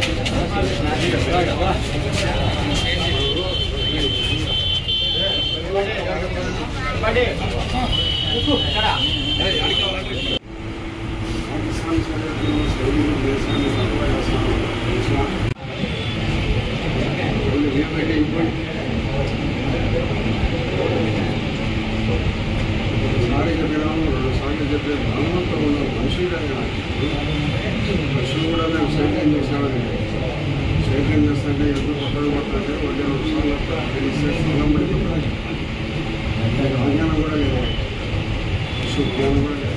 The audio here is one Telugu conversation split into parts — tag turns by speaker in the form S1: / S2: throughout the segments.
S1: మనుషులు కూడా మేము సైక్లింగ్ చేసామని సైక్లింగ్ చేస్తుంటే ఎందుకు పక్కన పడుతుంటే ఒకటి 2 సార్లు తెలిసే స్థలం పడిపోతుంది. అజ్ఞానం కూడా లేదు, జ్ఞానం కూడా లేదు.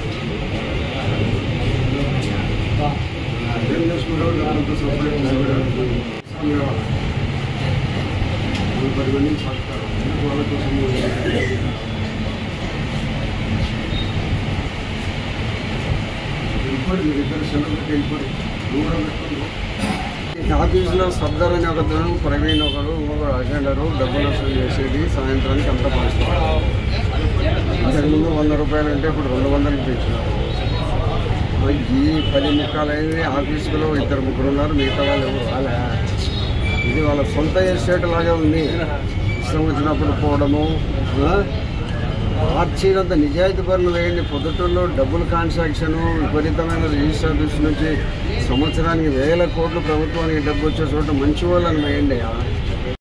S1: ఏం చేసుకుంటాం లేకపోతే సపరేట్ కావాలి 10 మంది సాగుతారు వాళ్ళ కోసం. మీరు ఇద్దరు సెలబ్రిటీ వెళ్ళిపోయి దూరం పెట్టుకుంటారు. ఆఫీసులో సర్దార్ అని ఒకరు, ప్రవీణ్ ఒకరు, ఇంకొకరు అటెండరు డబ్బులు వసూలు చేసేది సాయంత్రానికి అంతా పంచుతారు. ఇంతకుముందు 100 రూపాయలు అంటే ఇప్పుడు 200 పెంచినారు. ఈ 10 ముక్కాలైంది. ఆఫీసులో 2-3 ఉన్నారు, మిగతా వాళ్ళు ఎవరు రాలే. ఇది వాళ్ళ సొంత ఎస్టేట్ లాగే ఉంది. ఇష్టం వచ్చినప్పుడు పోవడము. మార్చినంత నిజాయితీ పనులు వేయండి. పొద్దుటూరులో డబ్బులు కాన్సాక్షను, విపరీతమైన రిజిస్టర్ ఆఫీస్ నుంచి సంవత్సరానికి 1000 కోట్లు ప్రభుత్వానికి డబ్బు వచ్చే చోట మంచి వాళ్ళని వేయండి.